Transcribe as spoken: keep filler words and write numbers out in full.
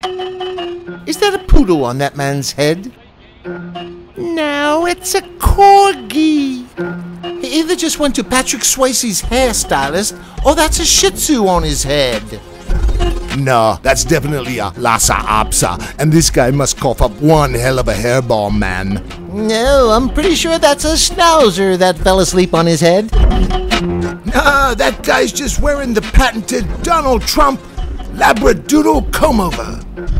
Is that a poodle on that man's head? No, it's a corgi. He either just went to Patrick Swayze's hairstylist, or that's a Shih Tzu on his head. No, that's definitely a Lhasa Apso, and this guy must cough up one hell of a hairball, man. No, I'm pretty sure that's a Schnauzer that fell asleep on his head. Nah, that guy's just wearing the patented Donald Trump Labradoodle comb-over.